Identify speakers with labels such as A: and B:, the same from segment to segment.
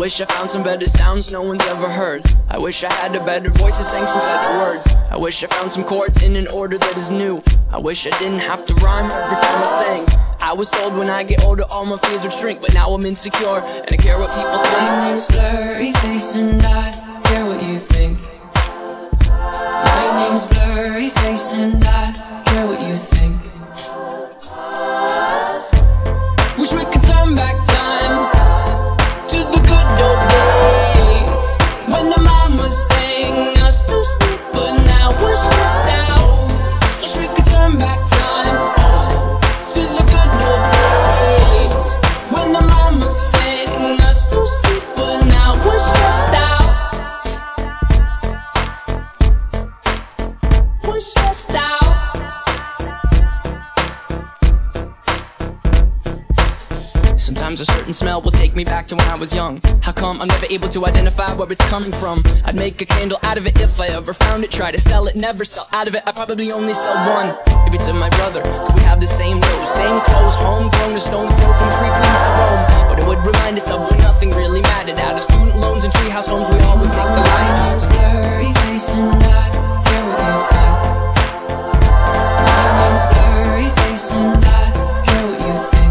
A: wish I found some better sounds no one's ever heard. I wish I had a better voice that sang some better words. I wish I found some chords in an order that is new. I wish I didn't have to rhyme every time I sang. I was told when I get older all my fears would shrink, but now I'm insecure and I care what people think.
B: My name's Blurry Face and I care what you think. My name's Blurry Face and I care what you think. Wish we could turn back time to the good old days when the mama sang us to sleep, but now we're stressed out. Wish we could turn back time to the good old days when the mama sang us to sleep, but now we're stressed out. We're stressed out.
A: Sometimes a certain smell will take me back to when I was young. How come I'm never able to identify where it's coming from? I'd make a candle out of it if I ever found it. Try to sell it, never sell out of it. I probably only sell one, maybe to my brother, cause we have the same nose, same clothes, homegrown, the stones thrown from the creek we used to roam. But it would remind us of when nothing really mattered. Out of student loans and treehouse homes, we all would take the light.
B: My name's Blurry Face and I care what you think. My name's Blurry Face and I care what you think.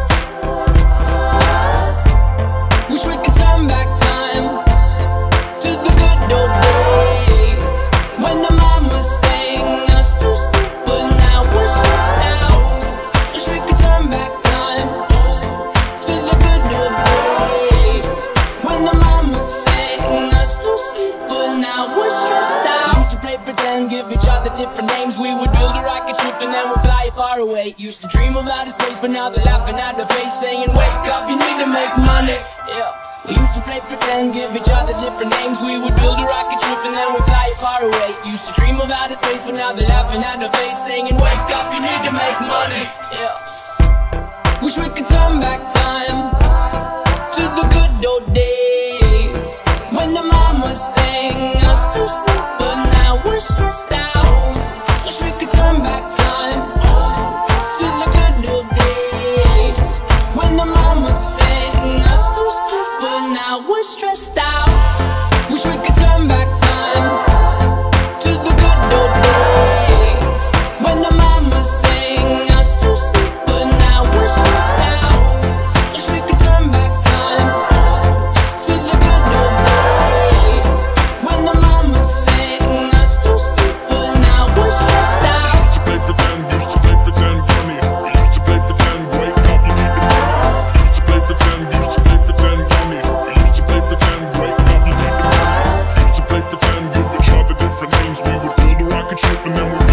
B: Wish we could turn back time to the good old days when the mama sang us to sleep, but now we're stressed out. Wish we could turn back time to the good old days when the mama sang us to sleep, but now we're stressed out. Used to play pretend, give each other different names. We would build a rocket ship and then we'd fly far away. Used to dream of outer space, but now they're laughing at the face, saying wake up, you need to make money. Yeah. We used to play pretend, give each other different names. We would build a rocket ship and then we'd fly far away. Used to dream of outer space, but now they're laughing at the face, saying wake up, you need to make money. Yeah. Wish we could turn back time to the good old days when the mama sang us to sleep, but now we're stressed out. Wish we could turn back time to the good old days when the mama sang us to sleep, but now we're stressed out. Wish we could turn back time to the good old days when the mama sang us to sleep, but now we're stressed out. Wish we could turn back time to the good old days when the mama sang us to sleep, but now we're stressed out.
C: Used to play pretend funny. Used to play pretend, wake up, you need the money. Used to play pretend funny. Used to play pretend, wake up, you need the money. Used to play pretend, give each other different names. We would build a rocket ship and then we'd